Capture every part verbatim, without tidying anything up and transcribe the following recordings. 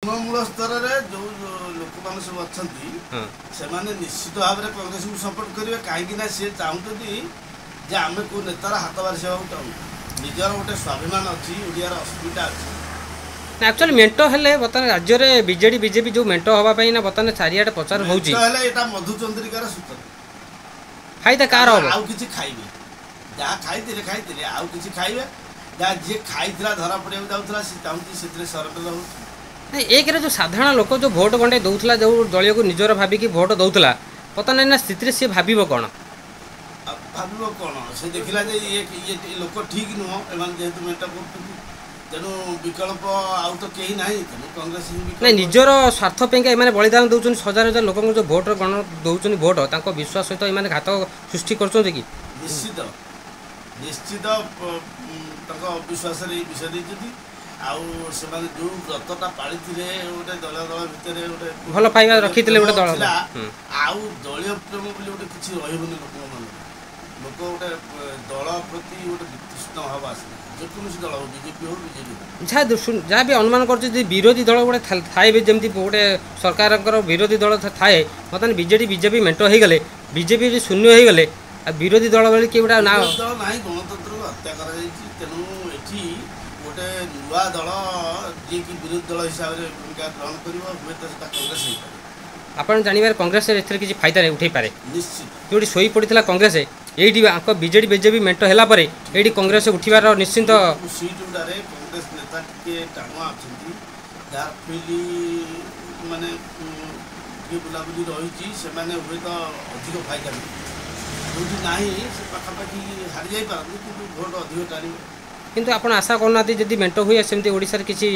तृणमूल स्तर में जो लोक मैंने सब अच्छा से निश्चित भाव में कांग्रेस को सपोर्ट करेंगे कहीं सी चाहते आम को नेतार हाथ बारिश होगा चाहूँ निजर गोटे स्वाभिमान अच्छी ओडियार अस्मिता अच्छी एक्चुअली मेंट हेले बर्तमान राज्य में बीजेडी बीजेपी जो मेंट होगापाई ना बर्तमान चारिआडे प्रचार होउची एटा मधुचंद्रिकार सूत्र फायदा कार हो आउ किछि खाइबे जहाँ खाइतिले खाइतिले आउ किछि खाइबे जहाँ जे खाइतिला धरा पड़िया जाउतला से चाहूँ से सरकार रहउची नहीं एक रे जो साधारण लोक जो भोट गंडे दौला जो दलियों को निजर भाविकी भोट दौला पता ना स्थिति सी भाव कौन भाव कौन से देखला जे ये ये लोक ठीक नुह एमान जेहेतु मेंट करते तेणु विकल्प आउ तो कहीं ना तेणु कांग्रेस नहीं निजर स्वार्थ पे बलिदान दौरान हजार हजार लोक जो भोट गण दौरान भोट तक विश्वास सहित ये घात सृष्टि कर निश्चित निश्चित विश्वास विषय देती आउ से जो व्रतटा पाड़ी गोटे दल दल भितर गोटे भल पाइबा रखी गोटे दल आउ दलीय प्रेम बोली गोटे किसी रही लोक मन लोक गोटे दल प्रति गोटे वितृष्ण भाव आसला जेकोसी दल हो बीजेपी हो बीजेपी जहाँ जहाँ भी अनुमान कर विरोधी दल गोटे थाए जमी गोटे सरकार विरोधी दल थाए बर्तमान बीजेडी बीजेपी मेंट हो गले बीजेपी भी शून्य हो गले विरोधी दल भाई किए गोटे ना दल ना गणतंत्र को हत्या तेणु ये गोटे नुआ दल जी कि विरोधी दल हिसाब से भूमिका ग्रहण कर कांग्रेस आपन जानवर कांग्रेस किसी फायदा नहीं उठे पारे निश्चित जो शोई पड़ा कांग्रेस ये बीजेडी बीजेपी मेंट है ये कांग्रेस उठार निश्चिंत सीट गुड़े कांग्रेस नेता टे टाणुआ अच्छा जार फिली माने बुलाबुली रही से हुए तो अधिक फायदा जो ना से पाखापाखि हारी जापारती कि भोट अधिक टाणी किंतु आपण आशा करना जदि मेंट हुए सेमती ओडिसा किसी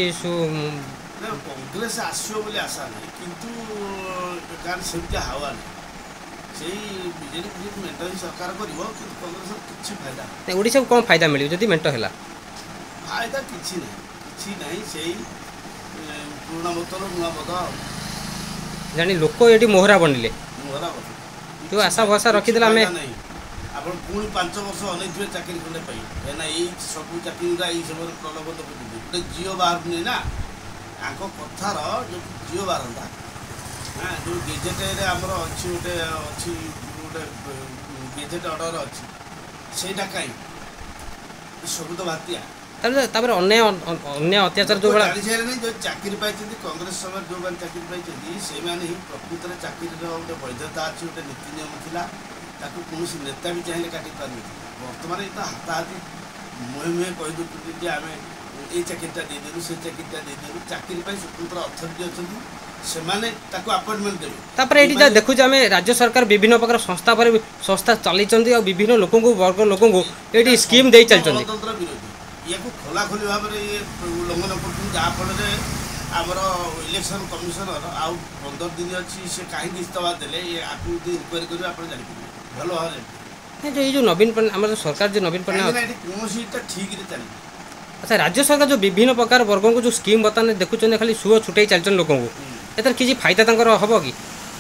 कांग्रेस आसो बोली आशा नहीं किंतु कारण सेमती हावा नहीं से बीजेडी बीजेपी मेंट ही सरकार कर कांग्रेस किसी फायदा नहीं ओडिसा को कौन फायदा मिले जदि मेंट है फायदा किसी नहीं किसी नहीं से पुराना बोतल नुआ बद जानी लोक ये मोहरा बनले मोहरा जो आशा भरसा रखीदे आम नहीं आप पुणी पांच वर्ष अनेक चाकरी खंडे पाई ना ये सब चाकरी ये सब प्रलोभन देखते गोटे झील बाहर नहीं ना आंक कथार जो झील बाहरता हाँ जो गेजेट आमर अच्छी गोटे अच्छी गोटे गेजेट अर्डर अच्छी सेटा कहीं सब तो बातिया अन्य अन्य अत्याचार जो नहीं जो चाकरी पाई कांग्रेस समय जो मैंने चाकरी पाई से ही प्रकृत में चाकरी गोटे वैधता अच्छी गोटे नीति नियम था कौन नेता भी चाहिए काटि पार बर्तमान ये तो हाथाहाथी मुहे मुहे कही दूसरी आम ये चाकरीटा देदेलु से चाकरीटा देदेलु चाकरी स्वतंत्र अथॉरिटी अच्छा से अपॉइंटमेंट देवे ये देखुचे आम राज्य सरकार विभिन्न प्रकार संस्था पर संस्था चली विभिन्न लोक वर्ग लोक ये स्कीम दे चलते गणतंत्र विरोधी या खोला खोली भाव में ये उल्लंघन कर जहाँफल आमर इलेक्शन कमिशनर आउ पंद्रह दिन अच्छी से कहीं इस्तीफा देले आपको इनक्वारी कर जापर भल भाव ये जो नवीन पट्टनायक सरकार जो नवीन पट्टनायक कौन ठीक चल अच्छा राज्य सरकार जो विभिन्न प्रकार वर्ग को जो स्कीम बर्तमान देखुं खाली सुओ छुटे चलते लोक एतर किसी फायदा हम कि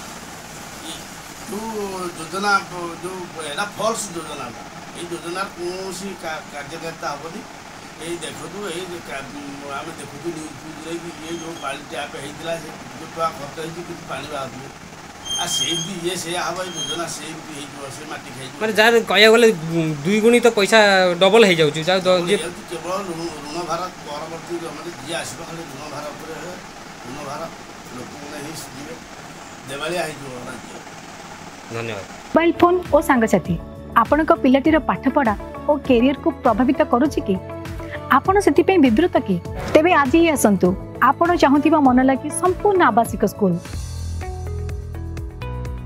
योजना जो फल्स योजना ये योजना कौन कार्यकारिता हेनी ये देखु ये आम देखु न्यूज ये जो पानी टैप होता है जो टका खर्च हो पानी बाहर आ सेमती ये से हम योजना सेमती से माटी खाई मैंने जहाँ कह गले दुई गुणी तो पैसा डबल हो जाऊँ केवल ऋण भार परवर्ती मैंने जी आस खाली ऋण भार ऋण भार लोक मैंने देवालिया धन्यवाद। मोबाइल फोन और सांगसाथी आपण पिलाटीर पाठपढ़ा और कैरियर को प्रभावित करुच्ची कि आपण से विवृत कि तेबे आज ही आसतु आपण चाहूबा मन लगी संपूर्ण आवासिक स्कूल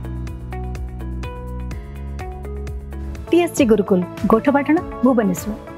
टीएससी गुरुकुल गोठपाटण भुवनेश्वर।